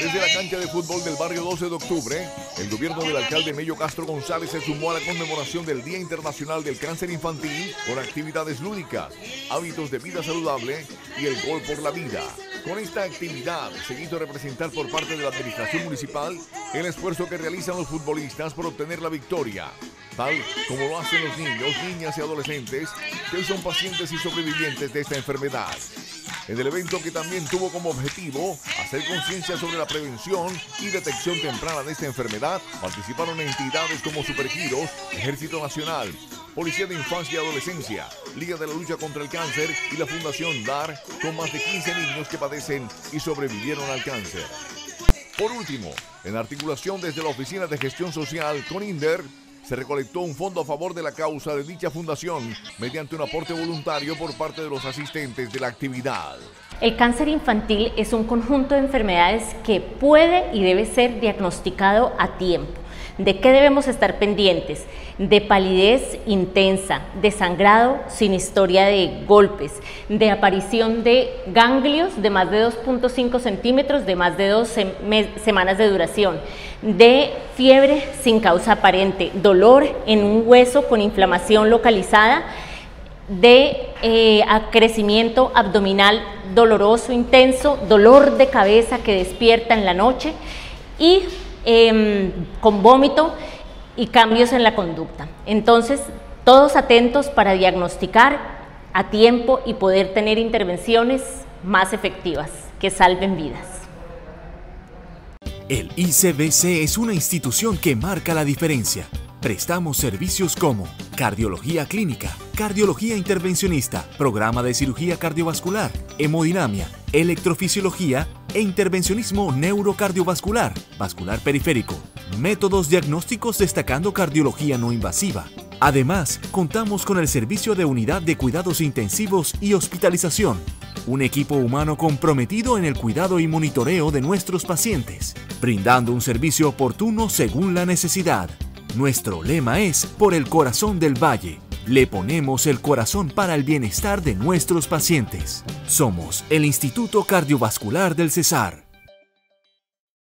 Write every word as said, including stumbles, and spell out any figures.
Desde la cancha de fútbol del barrio doce de octubre, el gobierno del alcalde Mello Castro González se sumó a la conmemoración del Día Internacional del Cáncer Infantil con actividades lúdicas, hábitos de vida saludable y el gol por la vida. Con esta actividad se hizo representar por parte de la administración municipal el esfuerzo que realizan los futbolistas por obtener la victoria, tal como lo hacen los niños, niñas y adolescentes que hoy son pacientes y sobrevivientes de esta enfermedad. En el evento, que también tuvo como objetivo hacer conciencia sobre la prevención y detección temprana de esta enfermedad, participaron entidades como Supergiros, Ejército Nacional, Policía de Infancia y Adolescencia, Liga de la Lucha contra el Cáncer y la Fundación D A R, con más de quince niños que padecen y sobrevivieron al cáncer. Por último, en articulación desde la Oficina de Gestión Social con INDER, se recolectó un fondo a favor de la causa de dicha fundación mediante un aporte voluntario por parte de los asistentes de la actividad. El cáncer infantil es un conjunto de enfermedades que puede y debe ser diagnosticado a tiempo. ¿De qué debemos estar pendientes? De palidez intensa, de sangrado sin historia de golpes, de aparición de ganglios de más de dos punto cinco centímetros, de más de dos sem semanas de duración, de fiebre sin causa aparente, dolor en un hueso con inflamación localizada, de eh, crecimiento abdominal doloroso, intenso, dolor de cabeza que despierta en la noche y eh, con vómito y cambios en la conducta. Entonces, todos atentos para diagnosticar a tiempo y poder tener intervenciones más efectivas que salven vidas. El I C B C es una institución que marca la diferencia. Prestamos servicios como cardiología clínica, cardiología intervencionista, programa de cirugía cardiovascular, hemodinamia, electrofisiología e intervencionismo neurocardiovascular, vascular periférico, métodos diagnósticos destacando cardiología no invasiva. Además, contamos con el servicio de unidad de cuidados intensivos y hospitalización, un equipo humano comprometido en el cuidado y monitoreo de nuestros pacientes, brindando un servicio oportuno según la necesidad. Nuestro lema es Por el Corazón del Valle. Le ponemos el corazón para el bienestar de nuestros pacientes. Somos el Instituto Cardiovascular del Cesar.